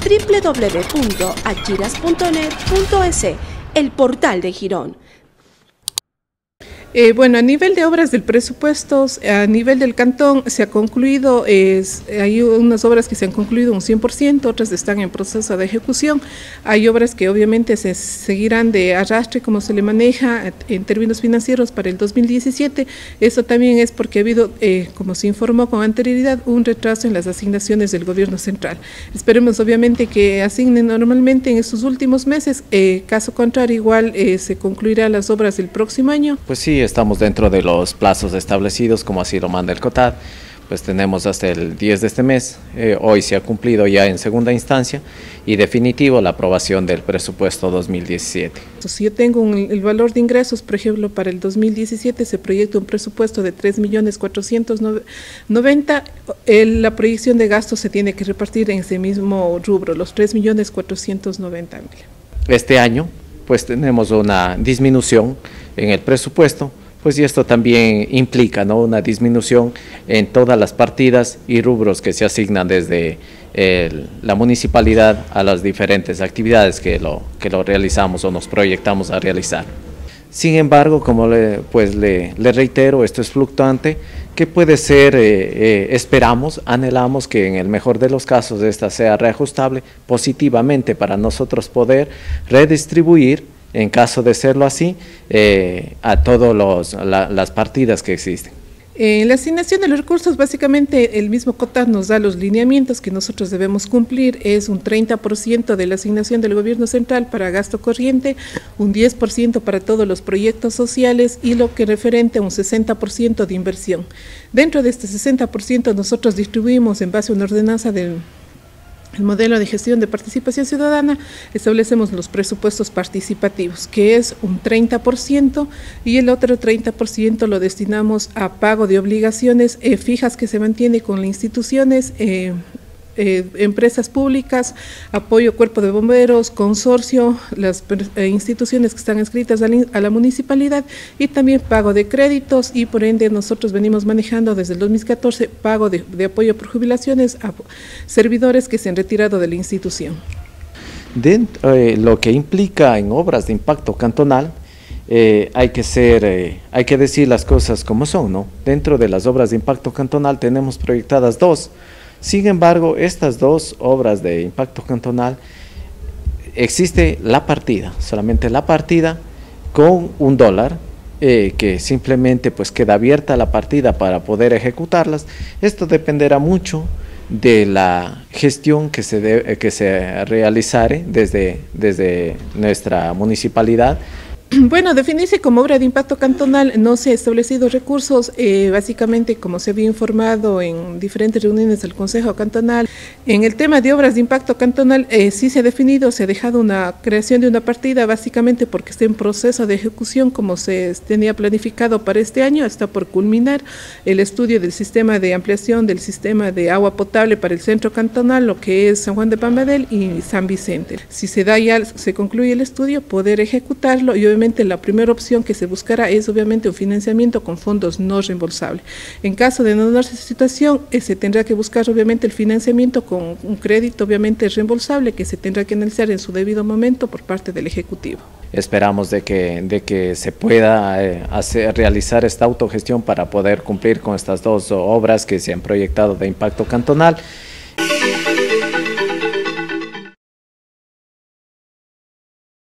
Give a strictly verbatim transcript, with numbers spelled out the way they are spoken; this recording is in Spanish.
w w w punto achiras punto net punto es, el portal de Girón. Eh, bueno, a nivel de obras del presupuesto, a nivel del cantón se ha concluido, es, hay unas obras que se han concluido un cien por ciento, otras están en proceso de ejecución. Hay obras que obviamente se seguirán de arrastre como se le maneja en términos financieros para el dos mil diecisiete. Eso también es porque ha habido, eh, como se informó con anterioridad, un retraso en las asignaciones del gobierno central. Esperemos obviamente que asignen normalmente en estos últimos meses, eh, caso contrario igual eh, se concluirán las obras del próximo año. Pues sí, estamos dentro de los plazos establecidos, como así lo manda el COTAD, pues tenemos hasta el diez de este mes, eh, hoy se ha cumplido ya en segunda instancia y definitivo la aprobación del presupuesto dos mil diecisiete. Si yo tengo un, el valor de ingresos, por ejemplo, para el dos mil diecisiete se proyecta un presupuesto de tres millones cuatrocientos noventa, el, la proyección de gastos se tiene que repartir en ese mismo rubro, los tres millones cuatrocientos noventa mil. Este año, pues tenemos una disminución en el presupuesto, pues y esto también implica, ¿no?, una disminución en todas las partidas y rubros que se asignan desde el, la municipalidad a las diferentes actividades que lo, que lo realizamos o nos proyectamos a realizar. Sin embargo, como le, pues le, le reitero, esto es fluctuante, que puede ser, eh, eh, esperamos, anhelamos que en el mejor de los casos esta sea reajustable positivamente para nosotros poder redistribuir, en caso de serlo así, eh, a todas la, las partidas que existen. En la asignación de los recursos, básicamente el mismo COTAD nos da los lineamientos que nosotros debemos cumplir, es un treinta por ciento de la asignación del gobierno central para gasto corriente, un diez por ciento para todos los proyectos sociales y lo que referente a un sesenta por ciento de inversión. Dentro de este sesenta por ciento nosotros distribuimos en base a una ordenanza del el modelo de gestión de participación ciudadana, establecemos los presupuestos participativos, que es un treinta por ciento, y el otro treinta por ciento lo destinamos a pago de obligaciones eh, fijas que se mantiene con las instituciones, eh, eh, empresas públicas, apoyo cuerpo de bomberos, consorcio, las eh, instituciones que están inscritas a la, a la municipalidad, y también pago de créditos, y por ende nosotros venimos manejando desde el dos mil catorce pago de, de apoyo por jubilaciones a servidores que se han retirado de la institución. Dentro, eh, lo que implica en obras de impacto cantonal, eh, hay que ser, eh, hay que decir las cosas como son, ¿no? Dentro de las obras de impacto cantonal tenemos proyectadas dos. Sin embargo, estas dos obras de impacto cantonal, existe la partida, solamente la partida con un dólar, eh, que simplemente pues queda abierta la partida para poder ejecutarlas. Esto dependerá mucho de la gestión que se, de, que se realizare desde, desde nuestra municipalidad. Bueno, definirse como obra de impacto cantonal no se ha establecido recursos, eh, básicamente como se había informado en diferentes reuniones del Consejo Cantonal. En el tema de obras de impacto cantonal eh, sí se ha definido, se ha dejado una creación de una partida básicamente porque está en proceso de ejecución como se tenía planificado para este año, está por culminar el estudio del sistema de ampliación del sistema de agua potable para el centro cantonal, lo que es San Juan de Pambadel y San Vicente. Si se da ya, se concluye el estudio, poder ejecutarlo y obviamente la primera opción que se buscará es obviamente un financiamiento con fondos no reembolsables. En caso de no darse esa situación, eh, se tendrá que buscar obviamente el financiamiento con un crédito obviamente reembolsable que se tendrá que analizar en su debido momento por parte del Ejecutivo. Esperamos de que, de que se pueda eh, hacer, realizar esta autogestión para poder cumplir con estas dos obras que se han proyectado de impacto cantonal.